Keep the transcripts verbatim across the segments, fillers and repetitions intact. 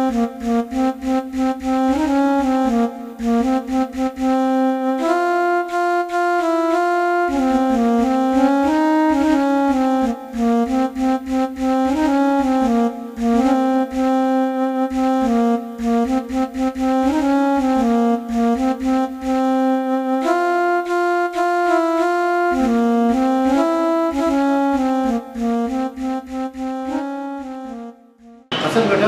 हसन बेटा,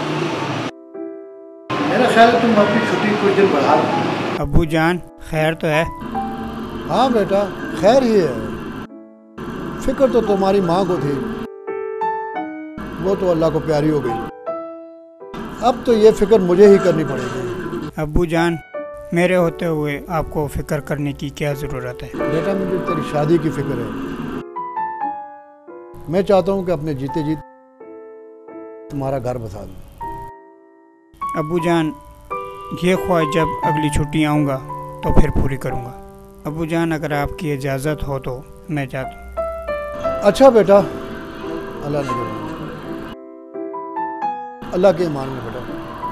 मेरा ख्याल है तुम अपनी छुट्टी कुछ दिन बढ़ा लो। अब्बू जान, खैर तो है? हाँ बेटा, खैर ही है। फिक्र तो तुम्हारी माँ को थी, वो तो अल्लाह को प्यारी हो गई। अब तो ये फिक्र मुझे ही करनी पड़ेगी। अब्बू जान, मेरे होते हुए आपको फिक्र करने की क्या ज़रूरत है? बेटा, मुझे तेरी शादी की फिक्र है। मैं चाहता हूँ कि अपने जीते जीत तुम्हारा घर बसा दूँ। अब्बू जान, ये ख्वाहिश जब अगली छुट्टी आऊँगा तो फिर पूरी करूँगा। अब्बू जान, अगर आपकी इजाज़त हो तो मैं जाता हूँ। अच्छा बेटा, अल्लाह ने अल्लाह के ईमान में बेटा।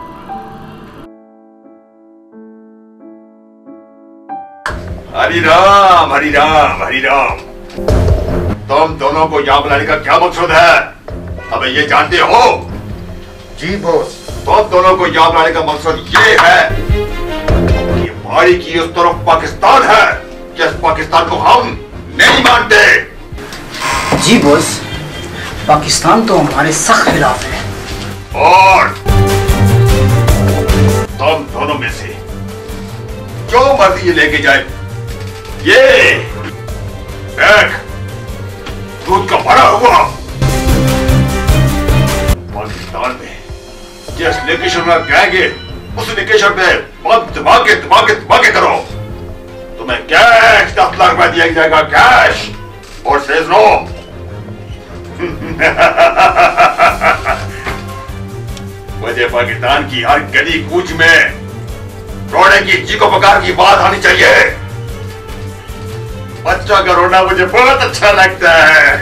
हरि राम हरि राम हरि राम। तुम दोनों को यहाँ बुलाने का क्या मकसद है? अबे ये जानते हो? जी बॉस। तुम दोनों को यहाँ बुलाने का मकसद ये है कि हमारी की उस तरफ पाकिस्तान है, जिस पाकिस्तान को हम नहीं मानते। जी बॉस, पाकिस्तान तो हमारे सख्त खिलाफ है। और तुम दोनों में से जो मर्जी ये लेके जाए, ये देख, दूध का भरा हुआ पाकिस्तान में जिस लोकेशन में जाएंगे उस लोकेशन पे बहुत धमाके धमाके धमाके करो। तुम्हें कैश दस लाख रुपया दिया जाएगा, कैश और सेज नो। मुझे पाकिस्तान की हर गली कूच में रोने की चीखों पुकार की बात आनी चाहिए। बच्चों का रोना मुझे बहुत अच्छा लगता है।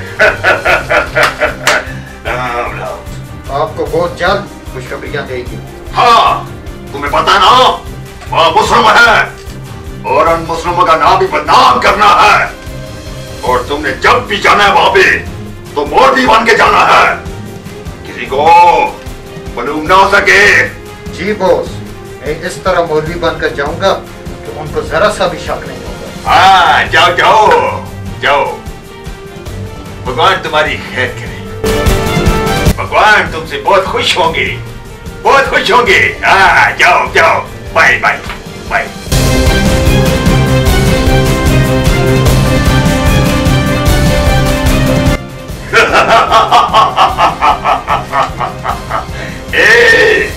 राम राम। आपको बहुत जल्द खुशखबरियां देगी। हाँ, तुम्हें पता ना, वहाँ मुस्लिम है और उन मुस्लिमों का नाम भी बदनाम करना है। और तुमने जब भी जाना है वहाँ पे तो मोदी बन के जाना है, किसी को मालूम ना हो सके। जी बॉस, मैं इस तरह मौलवी बनकर जाऊंगा कि उनको जरा सा भी शक नहीं होगा। हाँ, जाओ जाओ जाओ, भगवान तुम्हारी खैर करे। भगवान तुमसे बहुत खुश होंगे, बहुत खुश होंगे। हाँ, जाओ जाओ, बाय बाय बाय। ए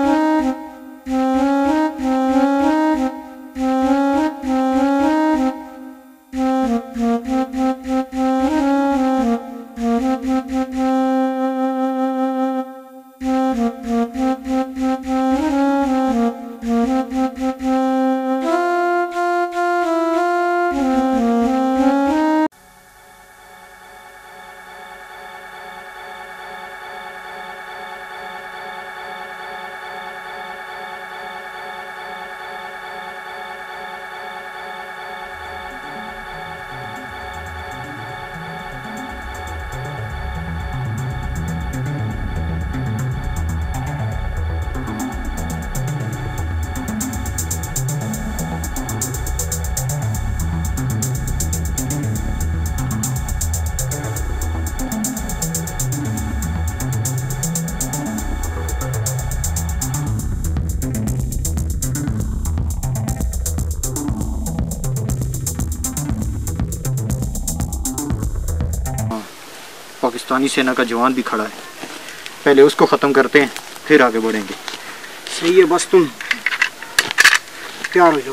पाकिस्तानी सेना का जवान भी खड़ा है, पहले उसको ख़त्म करते हैं फिर आगे बढ़ेंगे। सही है, बस तुम तैयार हो जाओ।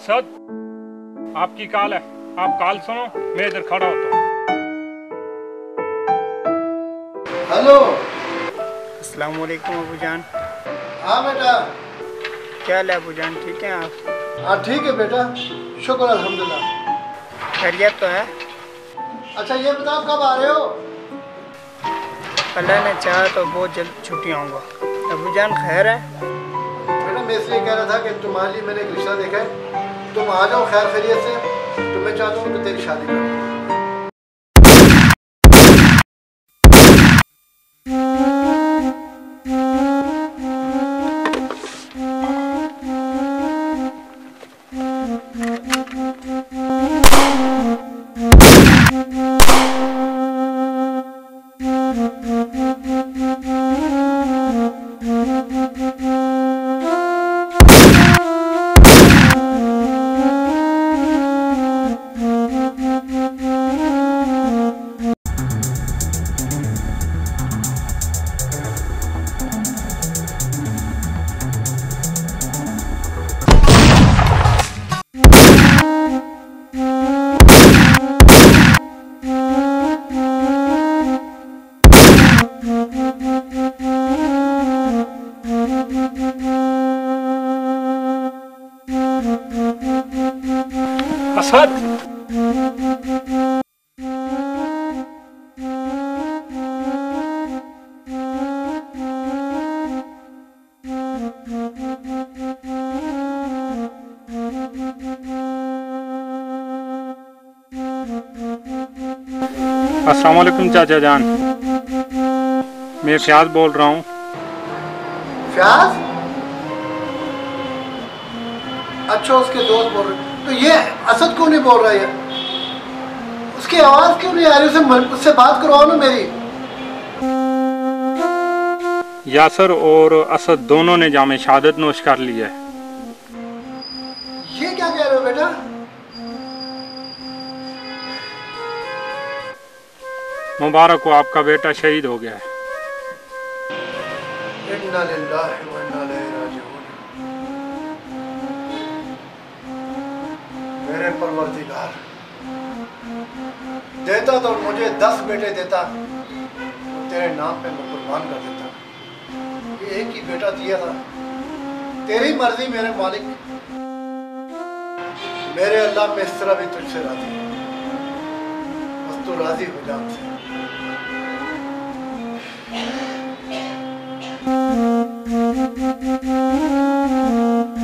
असद, आपकी कॉल है, आप कॉल सुनो, मैं इधर खड़ा होता हूँ। हेलो। अस्सलाम वालेकुम अबू जान। हाँ बेटा। क्या हाल है अबू जान, ठीक हैं आप? हाँ ठीक है बेटा, शुक्र अल्हम्दुलिल्लाह। खैरियत तो है? अच्छा ये बताओ कब आ रहे हो? अल्लाह ने चाहा तो बहुत जल्द छुट्टी आऊँगा। अबू जान खैर है? बेटा मैं इसलिए कह रहा था कि तुम्हारे लिए मैंने एक रिश्ता देखा है, तुम आ जाओ खैर खैरियत से, तो मैं चाहता हूँ कि तेरी शादी करूँ। असद, अस्सलाम वालेकुम चाचा जान, मैं फयाज बोल रहा हूँ। फयाज? अच्छा उसके दोस्त बोल रहे, तो ये असद क्यों नहीं बोल रहा है? उसकी आवाज क्यों नहीं आ रही? उसे उससे बात करवाओ ना मेरी। यासर और असद दोनों ने जामे शहादत नोश कर लिया है। ये क्या कह रहे हो बेटा? मुबारक हो, आपका बेटा शहीद हो गया है। इन्ना लिल्लाहि व इन्ना इलैहि राजिऊन। मेरे परवरदिगार, देता तो मुझे दस बेटे देता, तो तेरे नाम पे मैं कुर्बान कर देता। ये एक ही बेटा दिया था, तेरी मर्जी मेरे मालिक। मेरे अल्लाह में इस तरह भी तुझसे राजी है, बस तू राजी हो जा मुझसे। Thank you.